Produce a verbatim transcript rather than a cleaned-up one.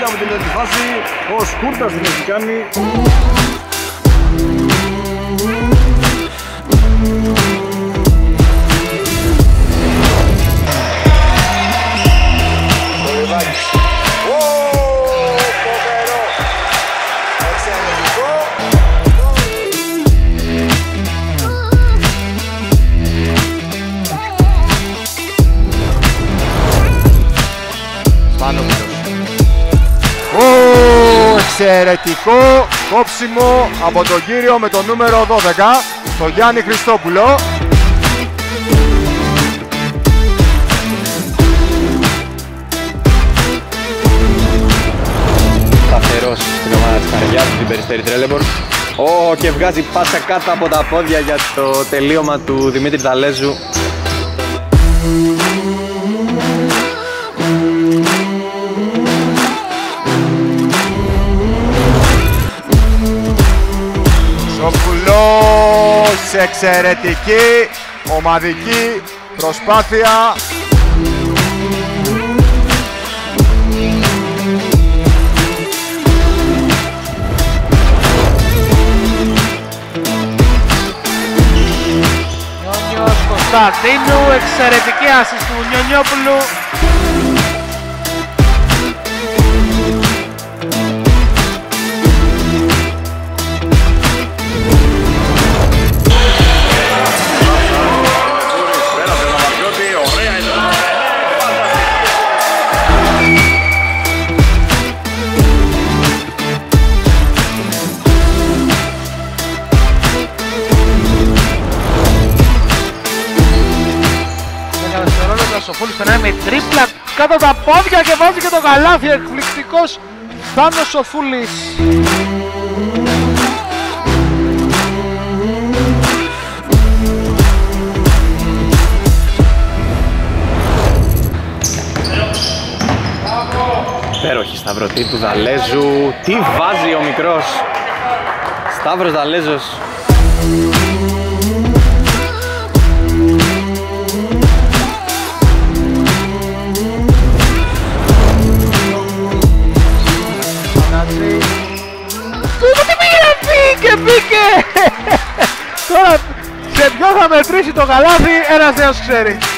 από την πρώτη φάση. Ο Σκούρτας την έχει κάνει. Εξαιρετικό κόψιμο από τον κύριο με το νούμερο δώδεκα, τον Γιάννη Χριστόπουλο. Σταθερός στην ομάδα της Καρδιάς, την Περιστέρη Τρέλεμπορ. Ω, και βγάζει πάσα κάτω από τα πόδια για το τελείωμα του Δημήτρη Δαλέζου. Σοφουλός, εξαιρετική ομαδική προσπάθεια. Νιόνιος Κωνσταντίνου, εξαιρετική ασίστ του Νιονιόπουλου. Ο Φούλης περνάει με τρίπλα κάτω από τα πόδια και βάζει και το καλάθι. Εκπληκτικός Θάνος ο Φούλης. Υπέροχη σταυρωτή του Δαλέζου. Τι βάζει ο μικρός Σταύρος Δαλέζος. Μπήκε, μπήκε! Τώρα σε ποιο θα μετρήσει το καλάθι, ένας νέος ξέρει.